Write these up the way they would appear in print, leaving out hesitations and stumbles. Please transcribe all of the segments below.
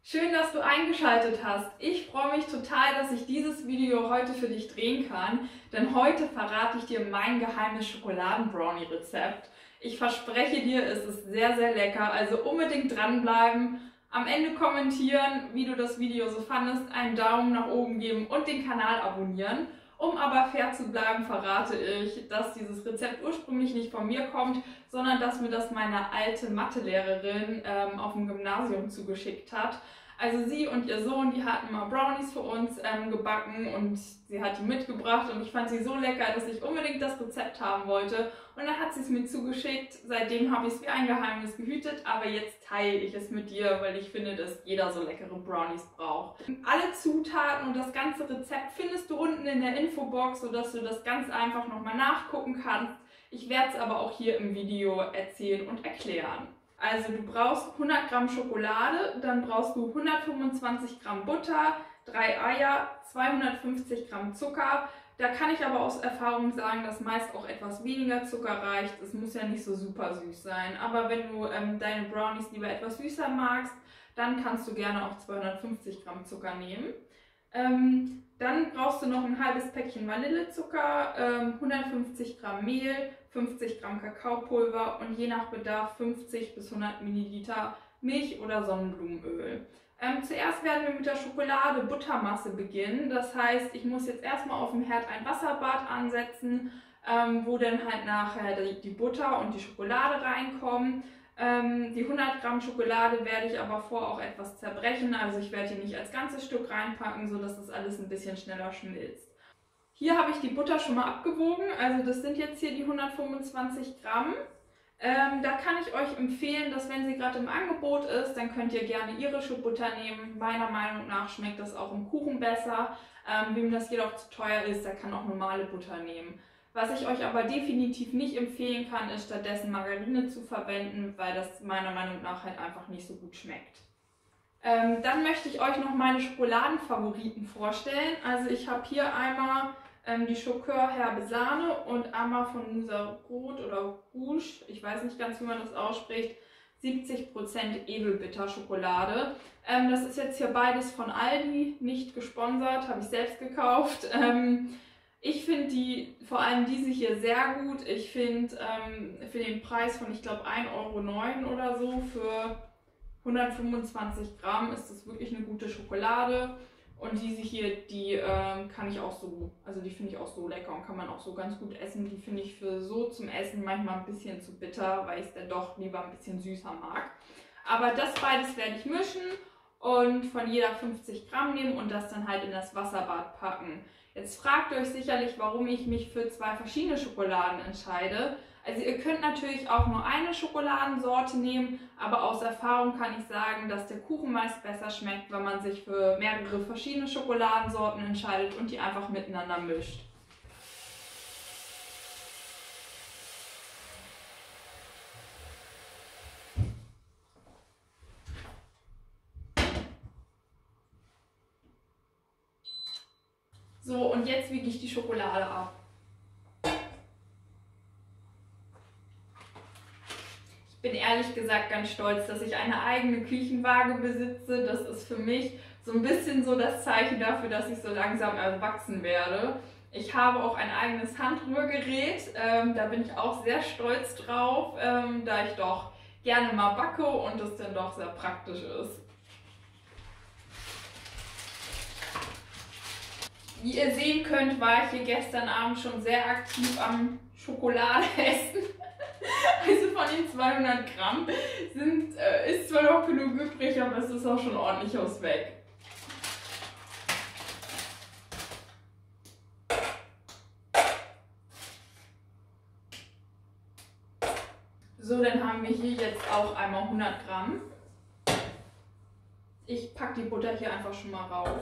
Schön, dass du eingeschaltet hast. Ich freue mich total, dass ich dieses Video heute für dich drehen kann, denn heute verrate ich dir mein geheimes Schokoladen-Brownie-Rezept. Ich verspreche dir, es ist sehr, sehr lecker, also unbedingt dranbleiben, am Ende kommentieren, wie du das Video so fandest, einen Daumen nach oben geben und den Kanal abonnieren. Um aber fair zu bleiben, verrate ich, dass dieses Rezept ursprünglich nicht von mir kommt, sondern dass mir das meine alte Mathelehrerin auf dem Gymnasium zugeschickt hat. Also sie und ihr Sohn, die hatten mal Brownies für uns gebacken und sie hat die mitgebracht und ich fand sie so lecker, dass ich unbedingt das Rezept haben wollte. Und dann hat sie es mir zugeschickt. Seitdem habe ich es wie ein Geheimnis gehütet, aber jetzt teile ich es mit dir, weil ich finde, dass jeder so leckere Brownies braucht. Alle Zutaten und das ganze Rezept findest du unten in der Infobox, sodass du das ganz einfach nochmal nachgucken kannst. Ich werde es aber auch hier im Video erzählen und erklären. Also du brauchst 100 Gramm Schokolade, dann brauchst du 125 Gramm Butter, 3 Eier, 250 Gramm Zucker. Da kann ich aber aus Erfahrung sagen, dass meist auch etwas weniger Zucker reicht. Es muss ja nicht so super süß sein. Aber wenn du deine Brownies lieber etwas süßer magst, dann kannst du gerne auch 250 Gramm Zucker nehmen. Dann brauchst du noch ein halbes Päckchen Vanillezucker, 150 Gramm Mehl, 50 Gramm Kakaopulver und je nach Bedarf 50 bis 100 Milliliter Milch oder Sonnenblumenöl. Zuerst werden wir mit der Schokolade-Buttermasse beginnen. Das heißt, ich muss jetzt erstmal auf dem Herd ein Wasserbad ansetzen, wo dann halt nachher die Butter und die Schokolade reinkommen. Die 100 Gramm Schokolade werde ich aber vorher auch etwas zerbrechen, also ich werde die nicht als ganzes Stück reinpacken, sodass das alles ein bisschen schneller schmilzt. Hier habe ich die Butter schon mal abgewogen, also das sind jetzt hier die 125 Gramm. Da kann ich euch empfehlen, dass wenn sie gerade im Angebot ist, dann könnt ihr gerne irische Butter nehmen. Meiner Meinung nach schmeckt das auch im Kuchen besser. Wem das jedoch zu teuer ist, der kann auch normale Butter nehmen. Was ich euch aber definitiv nicht empfehlen kann, ist stattdessen Margarine zu verwenden, weil das meiner Meinung nach halt einfach nicht so gut schmeckt. Dann möchte ich euch noch meine Schokoladenfavoriten vorstellen. Also ich habe hier einmal die Schokör Herbe Sahne und einmal von Musarot oder Rouge, ich weiß nicht ganz, wie man das ausspricht, 70% Edelbitterschokolade. Das ist jetzt hier beides von Aldi, nicht gesponsert, habe ich selbst gekauft. Ich finde vor allem diese hier sehr gut. Ich finde für den Preis von, ich glaube, 1,09 € oder so für 125 Gramm ist das wirklich eine gute Schokolade. Und diese hier, die kann ich auch so, also die finde ich auch so lecker und kann man auch so ganz gut essen. Die finde ich für so zum Essen manchmal ein bisschen zu bitter, weil ich es dann doch lieber ein bisschen süßer mag. Aber das beides werde ich mischen und von jeder 50 Gramm nehmen und das dann halt in das Wasserbad packen. Jetzt fragt ihr euch sicherlich, warum ich mich für zwei verschiedene Schokoladen entscheide. Also ihr könnt natürlich auch nur eine Schokoladensorte nehmen, aber aus Erfahrung kann ich sagen, dass der Kuchen meist besser schmeckt, wenn man sich für mehrere verschiedene Schokoladensorten entscheidet und die einfach miteinander mischt. So, und jetzt wiege ich die Schokolade ab. Ich bin ehrlich gesagt ganz stolz, dass ich eine eigene Küchenwaage besitze. Das ist für mich so ein bisschen so das Zeichen dafür, dass ich so langsam erwachsen werde. Ich habe auch ein eigenes Handrührgerät. Da bin ich auch sehr stolz drauf, da ich doch gerne mal backe und es dann doch sehr praktisch ist. Wie ihr sehen könnt, war ich hier gestern Abend schon sehr aktiv am Schokolade essen. Also von den 200 Gramm ist zwar noch genug übrig, aber es ist auch schon ordentlich aus weg. So, dann haben wir hier jetzt auch einmal 100 Gramm. Ich packe die Butter hier einfach schon mal rauf.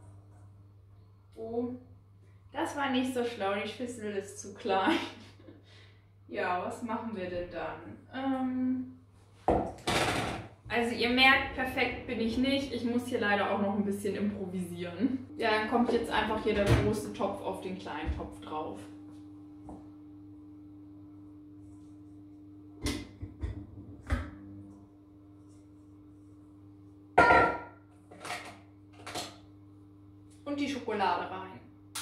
Oh, das war nicht so schlau, die Schüssel ist zu klein. Ja, was machen wir denn dann? Also ihr merkt, perfekt bin ich nicht. Ich muss hier leider auch noch ein bisschen improvisieren. Ja, dann kommt jetzt einfach hier der große Topf auf den kleinen Topf drauf. und die Schokolade rein.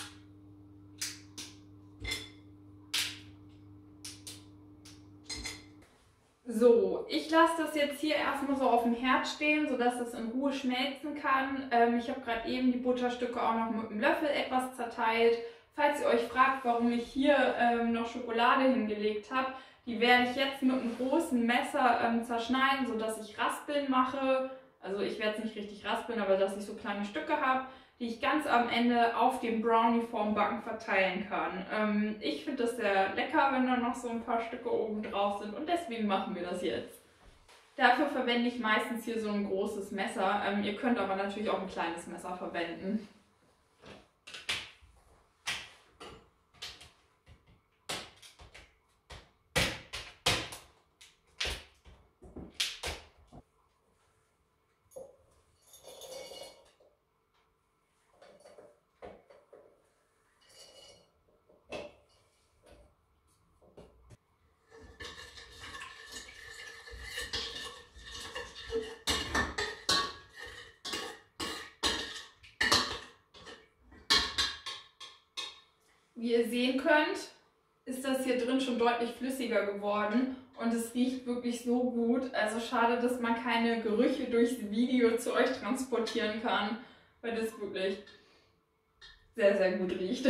So, ich lasse das jetzt hier erstmal so auf dem Herd stehen, sodass das in Ruhe schmelzen kann. Ich habe gerade eben die Butterstücke auch noch mit dem Löffel etwas zerteilt. Falls ihr euch fragt, warum ich hier noch Schokolade hingelegt habe, die werde ich jetzt mit einem großen Messer zerschneiden, sodass ich Raspeln mache. Also ich werde es nicht richtig raspeln, aber dass ich so kleine Stücke habe, die ich ganz am Ende auf dem Brownie vorm Backen verteilen kann. Ich finde das sehr lecker, wenn da noch so ein paar Stücke oben drauf sind und deswegen machen wir das jetzt. Dafür verwende ich meistens hier so ein großes Messer. Ihr könnt aber natürlich auch ein kleines Messer verwenden. Wie ihr sehen könnt, ist das hier drin schon deutlich flüssiger geworden und es riecht wirklich so gut. Also schade, dass man keine Gerüche durchs Video zu euch transportieren kann, weil das wirklich sehr, sehr gut riecht.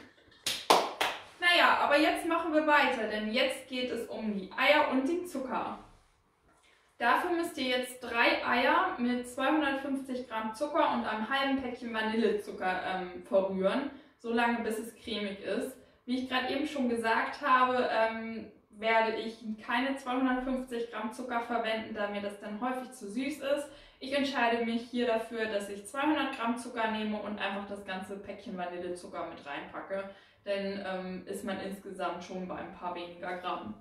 Naja, aber jetzt machen wir weiter, denn jetzt geht es um die Eier und den Zucker. Dafür müsst ihr jetzt 3 Eier mit 250 Gramm Zucker und einem halben Päckchen Vanillezucker verrühren, so lange bis es cremig ist. Wie ich gerade eben schon gesagt habe, werde ich keine 250 Gramm Zucker verwenden, da mir das dann häufig zu süß ist. Ich entscheide mich hier dafür, dass ich 200 Gramm Zucker nehme und einfach das ganze Päckchen Vanillezucker mit reinpacke. Dann ist man insgesamt schon bei ein paar weniger Gramm.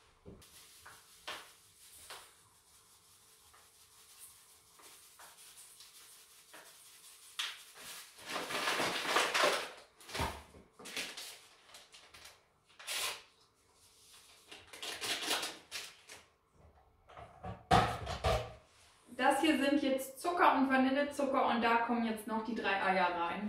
Das hier sind jetzt Zucker und Vanillezucker und da kommen jetzt noch die 3 Eier rein.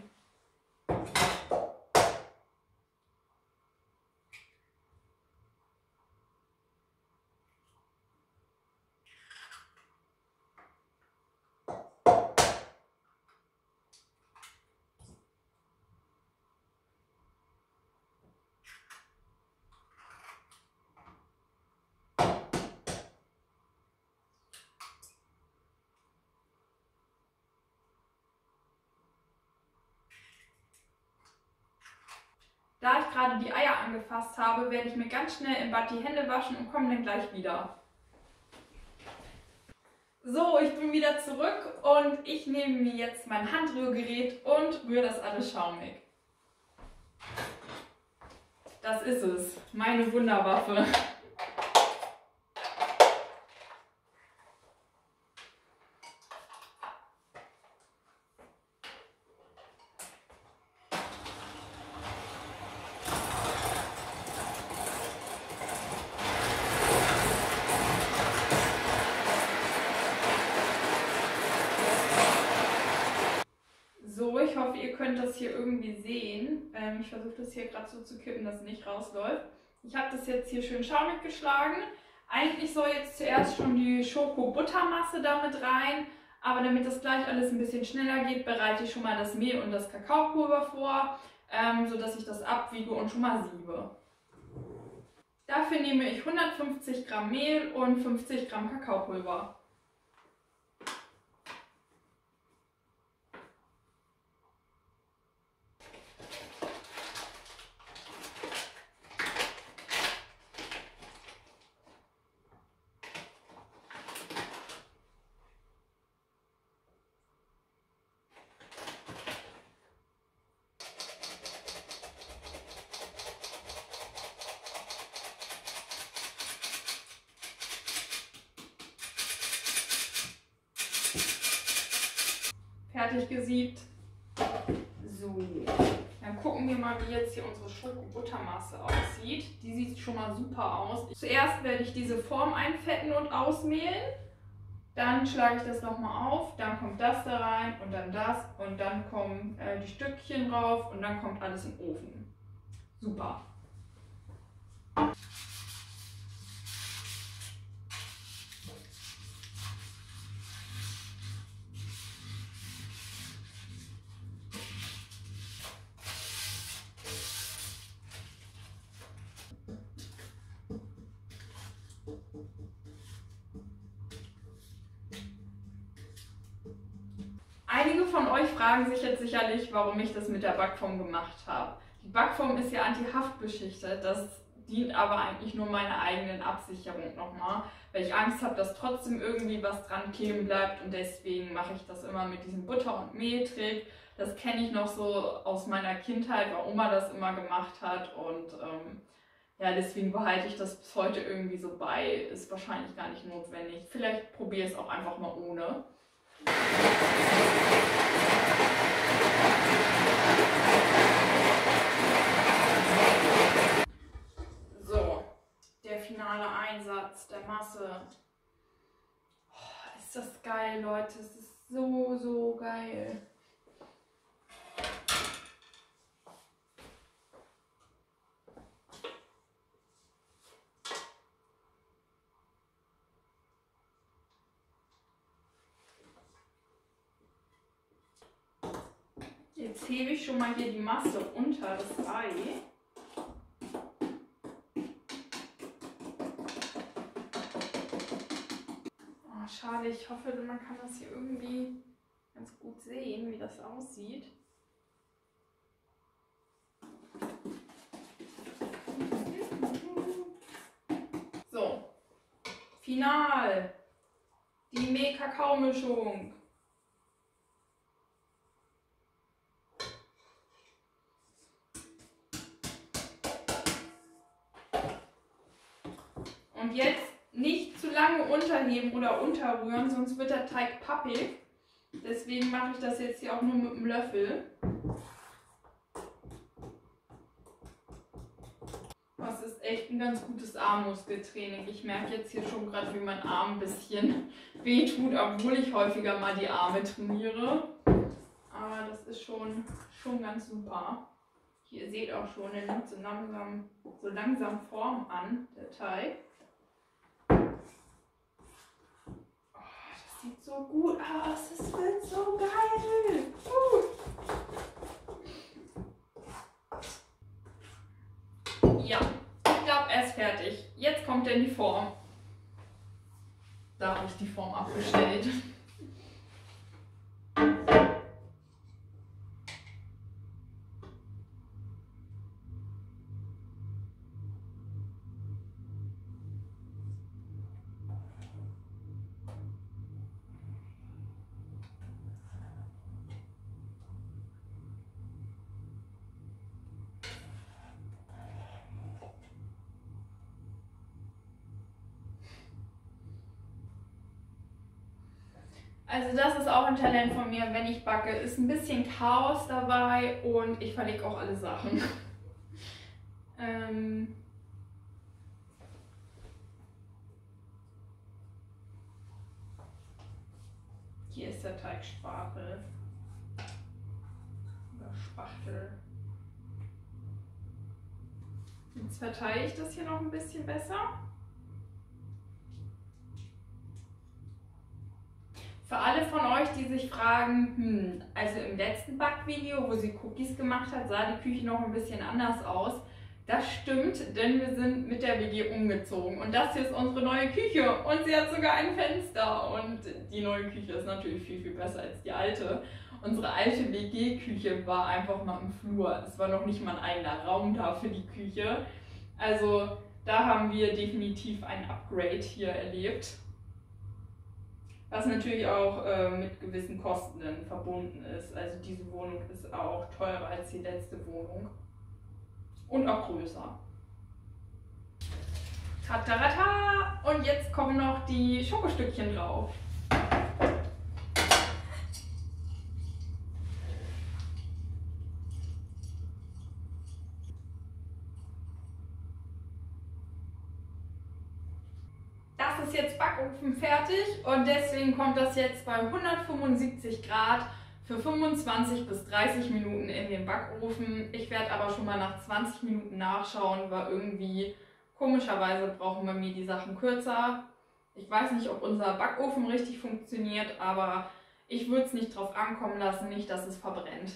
Da ich gerade die Eier angefasst habe, werde ich mir ganz schnell im Bad die Hände waschen und komme dann gleich wieder. So, ich bin wieder zurück und ich nehme mir jetzt mein Handrührgerät und rühre das alles schaumig. Das ist es, meine Wunderwaffe. So, ich hoffe, ihr könnt das hier irgendwie sehen. Ich versuche das hier gerade so zu kippen, dass es nicht rausläuft. Ich habe das jetzt hier schön schaumig geschlagen. Eigentlich soll jetzt zuerst schon die Schoko-Buttermasse damit rein, aber damit das gleich alles ein bisschen schneller geht, bereite ich schon mal das Mehl und das Kakaopulver vor, sodass ich das abwiege und schon mal siebe. Dafür nehme ich 150 Gramm Mehl und 50 Gramm Kakaopulver. Fertig gesiebt. So, dann gucken wir mal, wie jetzt hier unsere Schoko-Buttermasse aussieht. Die sieht schon mal super aus. Zuerst werde ich diese Form einfetten und ausmehlen. Dann schlage ich das nochmal auf, dann kommt das da rein und dann kommen die Stückchen drauf und dann kommt alles in den Ofen. Super. Einige von euch fragen sich jetzt sicherlich, warum ich das mit der Backform gemacht habe. Die Backform ist ja anti-haftbeschichtet, das dient aber eigentlich nur meiner eigenen Absicherung nochmal, weil ich Angst habe, dass trotzdem irgendwie was dran kleben bleibt und deswegen mache ich das immer mit diesem Butter- und Mehltrick. Das kenne ich noch so aus meiner Kindheit, weil Oma das immer gemacht hat und ja, deswegen behalte ich das bis heute irgendwie so bei. Ist wahrscheinlich gar nicht notwendig. Vielleicht probiere ich es auch einfach mal ohne. So, der finale Einsatz der Masse. Oh, ist das geil, Leute. Es ist so, so geil. Jetzt hebe ich schon mal hier die Masse unter das Ei. Oh, schade, ich hoffe, man kann das hier irgendwie ganz gut sehen, wie das aussieht. So, final. Die Mehl-Kakao-Mischung. Und jetzt nicht zu lange unterheben oder unterrühren, sonst wird der Teig pappig. Deswegen mache ich das jetzt hier auch nur mit einem Löffel. Das ist echt ein ganz gutes Armmuskeltraining. Ich merke jetzt hier schon gerade, wie mein Arm ein bisschen wehtut, obwohl ich häufiger mal die Arme trainiere. Aber das ist schon ganz super. Hier, ihr seht auch schon, der nimmt so langsam Form an, der Teig. Sieht so gut aus, es wird so geil. Ja, ich glaube, er ist fertig. Jetzt kommt er in die Form. Da habe ich die Form abgestellt. Also das ist auch ein Talent von mir, wenn ich backe. Ist ein bisschen Chaos dabei und ich verlege auch alle Sachen. Hier ist der Teigspachtel. Oder Spachtel. Jetzt verteile ich das hier noch ein bisschen besser. Für alle von euch, die sich fragen, also im letzten Backvideo, wo sie Cookies gemacht hat, sah die Küche noch ein bisschen anders aus. Das stimmt, denn wir sind mit der WG umgezogen und das hier ist unsere neue Küche und sie hat sogar ein Fenster und die neue Küche ist natürlich viel, viel besser als die alte. Unsere alte WG-Küche war einfach mal im Flur. Es war noch nicht mal ein eigener Raum da für die Küche. Also da haben wir definitiv ein Upgrade hier erlebt. Was natürlich auch mit gewissen Kosten dann verbunden ist. Also diese Wohnung ist auch teurer als die letzte Wohnung. Und auch größer. Tatarata! Und jetzt kommen noch die Schokostückchen drauf. Das ist ist jetzt Backofen fertig und deswegen kommt das jetzt bei 175 Grad für 25 bis 30 Minuten in den Backofen. Ich werde aber schon mal nach 20 Minuten nachschauen, weil irgendwie komischerweise brauchen bei mir die Sachen kürzer. Ich weiß nicht, ob unser Backofen richtig funktioniert, aber ich würde es nicht drauf ankommen lassen, nicht, dass es verbrennt.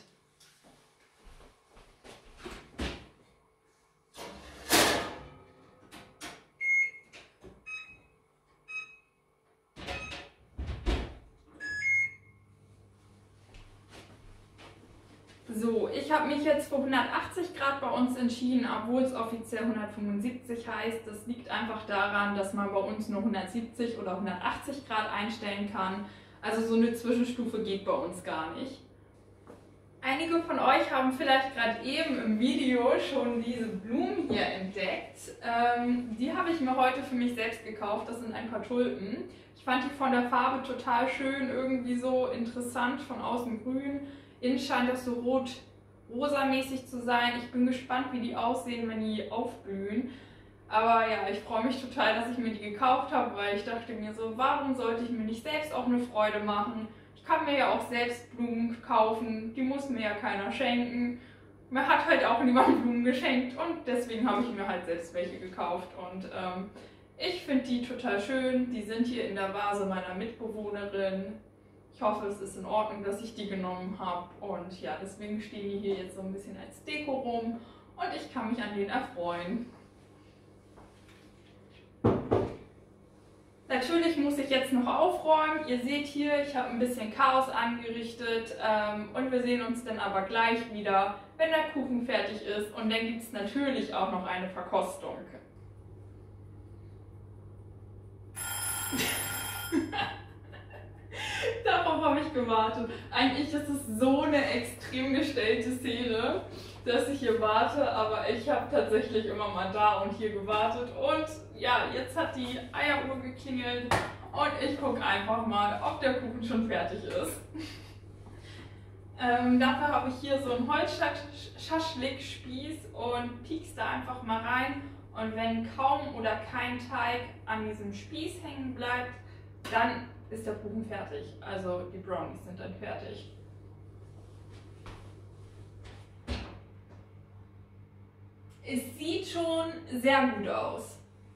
So, ich habe mich jetzt für 180 Grad bei uns entschieden, obwohl es offiziell 175 heißt. Das liegt einfach daran, dass man bei uns nur 170 oder 180 Grad einstellen kann. Also so eine Zwischenstufe geht bei uns gar nicht. Einige von euch haben vielleicht gerade eben im Video schon diese Blumen hier entdeckt. Die habe ich mir heute für mich selbst gekauft. Das sind ein paar Tulpen. Ich fand die von der Farbe total schön, irgendwie so interessant, von außen grün. Innen scheint das so rot-rosa-mäßig zu sein. Ich bin gespannt, wie die aussehen, wenn die aufblühen. Aber ja, ich freue mich total, dass ich mir die gekauft habe, weil ich dachte mir so, warum sollte ich mir nicht selbst auch eine Freude machen? Ich kann mir ja auch selbst Blumen kaufen, die muss mir ja keiner schenken. Mir hat halt auch niemand Blumen geschenkt und deswegen habe ich mir halt selbst welche gekauft. Und ich finde die total schön. Die sind hier in der Vase meiner Mitbewohnerin. Ich hoffe, es ist in Ordnung, dass ich die genommen habe. Und ja, deswegen stehen die hier jetzt so ein bisschen als Deko rum und ich kann mich an denen erfreuen. Natürlich muss ich jetzt noch aufräumen. Ihr seht hier, ich habe ein bisschen Chaos angerichtet und wir sehen uns dann aber gleich wieder, wenn der Kuchen fertig ist. Und dann gibt es natürlich auch noch eine Verkostung. Darauf habe ich gewartet. Eigentlich ist es so eine extrem gestellte Szene, dass ich hier warte, aber ich habe tatsächlich immer mal da und hier gewartet. Und ja, jetzt hat die Eieruhr geklingelt und ich gucke einfach mal, ob der Kuchen schon fertig ist. Dafür habe ich hier so einen Holzschaschlik-Spieß und piekst da einfach mal rein. Und wenn kaum oder kein Teig an diesem Spieß hängen bleibt, dann ist der Kuchen fertig. Also die Brownies sind dann fertig. Es sieht schon sehr gut aus.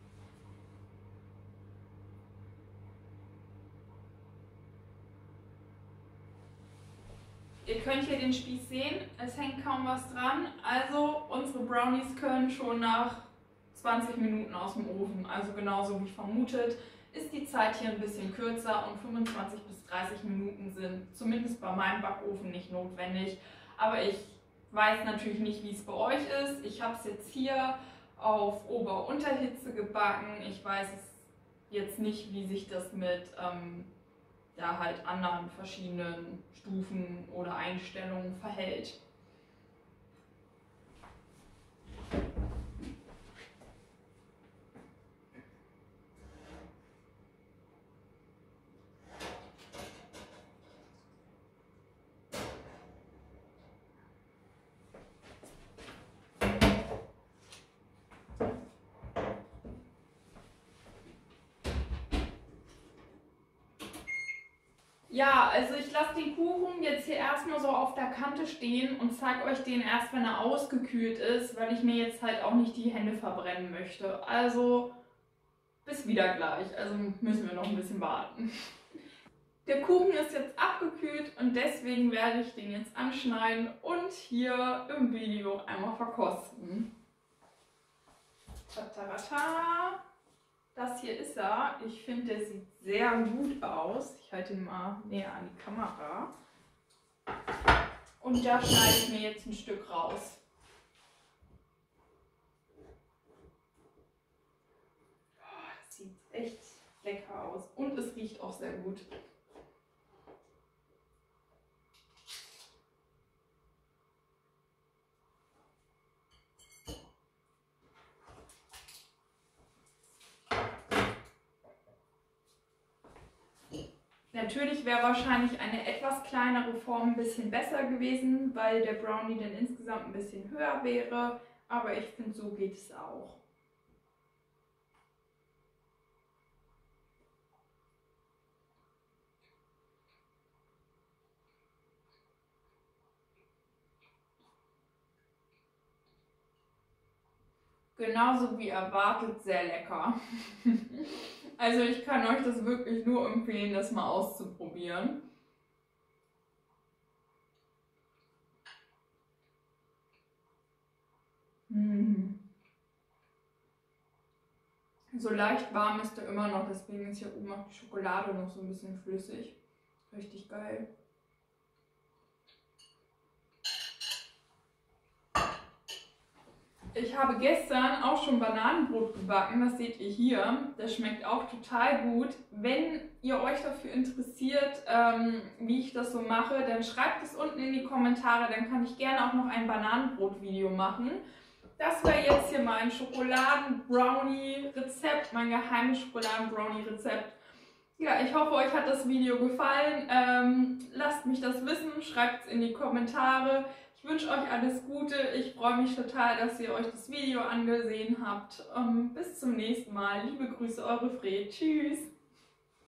Ihr könnt hier den Spieß sehen, es hängt kaum was dran. Also unsere Brownies können schon nach 20 Minuten aus dem Ofen, also genauso wie vermutet. Ist die Zeit hier ein bisschen kürzer und 25 bis 30 Minuten sind zumindest bei meinem Backofen nicht notwendig. Aber ich weiß natürlich nicht, wie es bei euch ist. Ich habe es jetzt hier auf Ober-Unterhitze gebacken. Ich weiß jetzt nicht, wie sich das mit ja, halt anderen verschiedenen Stufen oder Einstellungen verhält. Ja, also ich lasse den Kuchen jetzt hier erstmal so auf der Kante stehen und zeige euch den erst, wenn er ausgekühlt ist, weil ich mir jetzt halt auch nicht die Hände verbrennen möchte. Also bis wieder gleich, also müssen wir noch ein bisschen warten. Der Kuchen ist jetzt abgekühlt und deswegen werde ich den jetzt anschneiden und hier im Video einmal verkosten. Tatarata. Das hier ist er. Ich finde, der sieht sehr gut aus. Ich halte ihn mal näher an die Kamera. Und da schneide ich mir jetzt ein Stück raus. Oh, das sieht echt lecker aus. Und es riecht auch sehr gut. Natürlich wäre wahrscheinlich eine etwas kleinere Form ein bisschen besser gewesen, weil der Brownie dann insgesamt ein bisschen höher wäre, aber ich finde, so geht es auch. genauso wie erwartet sehr lecker. Also ich kann euch das wirklich nur empfehlen, das mal auszuprobieren. So leicht warm ist er immer noch, deswegen ist hier oben auch die Schokolade noch so ein bisschen flüssig. Richtig geil. Ich habe gestern auch schon Bananenbrot gebacken, das seht ihr hier. Das schmeckt auch total gut. Wenn ihr euch dafür interessiert, wie ich das so mache, dann schreibt es unten in die Kommentare, dann kann ich gerne auch noch ein Bananenbrot-Video machen. Das war jetzt hier mein Schokoladen-Brownie-Rezept, mein geheimes Schokoladen-Brownie-Rezept. Ja, ich hoffe, euch hat das Video gefallen. Lasst mich das wissen, schreibt es in die Kommentare. Ich wünsche euch alles Gute. Ich freue mich total, dass ihr euch das Video angesehen habt. Bis zum nächsten Mal. Liebe Grüße, eure Fred. Tschüss.